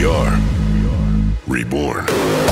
We are reborn.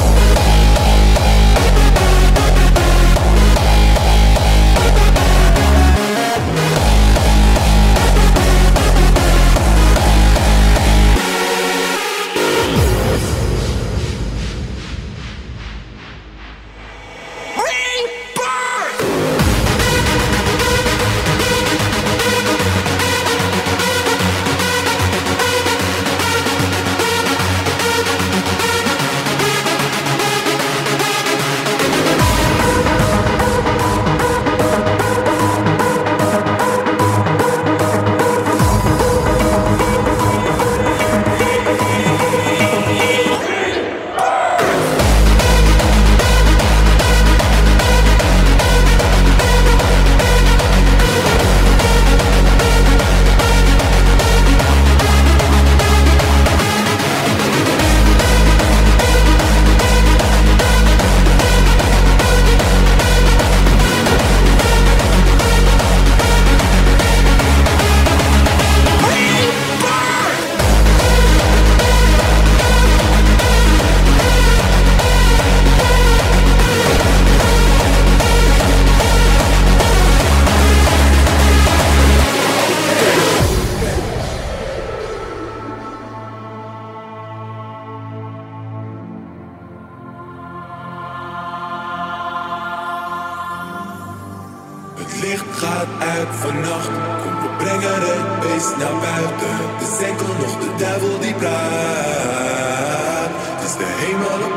Het licht gaat uit vannacht, kom we brengen het beest naar buiten. Het is enkel nog de duivel die praat, het is de hemel op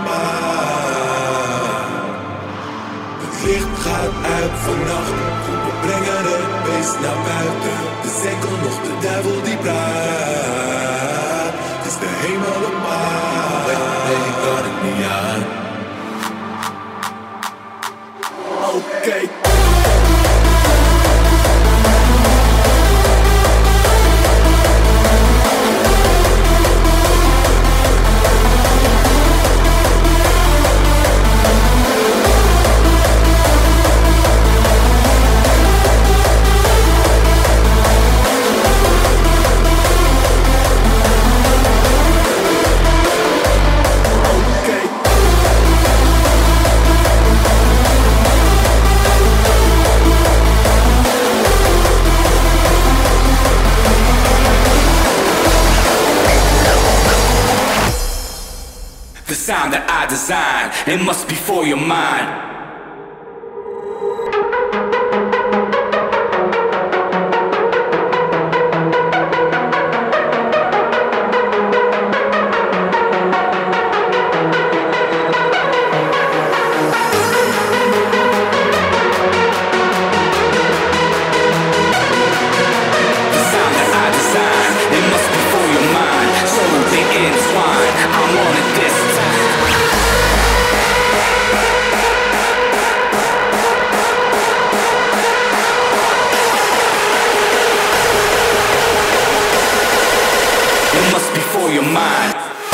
maat. Het licht gaat uit vannacht, kom we brengen het beest naar buiten. Het is enkel nog de duivel die praat, het is de hemel op maat. Nee, ik kan het niet aan. Oké. The sound that I design, it must be for your mind. The sound that I design, it must be for your mind. So they entwine, I want it this time. It must be for your mind.